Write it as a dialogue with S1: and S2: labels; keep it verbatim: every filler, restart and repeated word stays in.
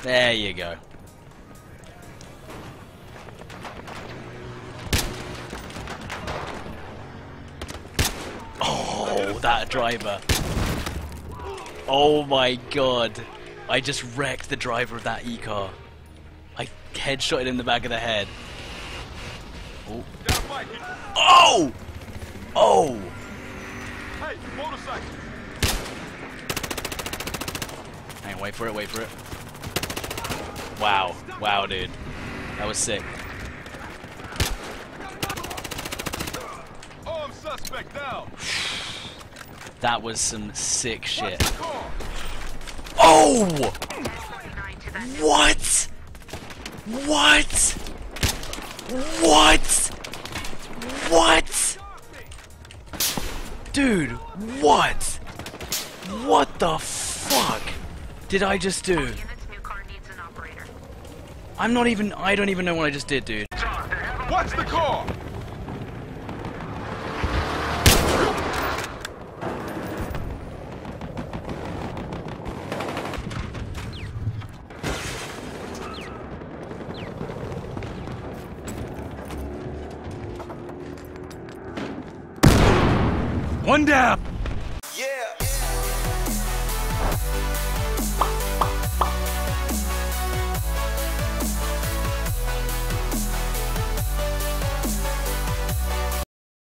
S1: There you go. Oh, that driver. Oh my god. I just wrecked the driver of that e-car. I headshotted him in the back of the head. Oh. Oh! Oh!
S2: Hey, motorcycle.
S1: Hang on, wait for it, wait for it. Wow. Wow, dude. That was sick.
S2: Armed suspect down.
S1: That was some sick shit.
S2: Watch the car.
S1: Oh! What? What? What? What? Dude, what? What the fuck did I just do? I'm not even, I don't even know what I just did, dude.
S2: Watch the car.
S3: One down!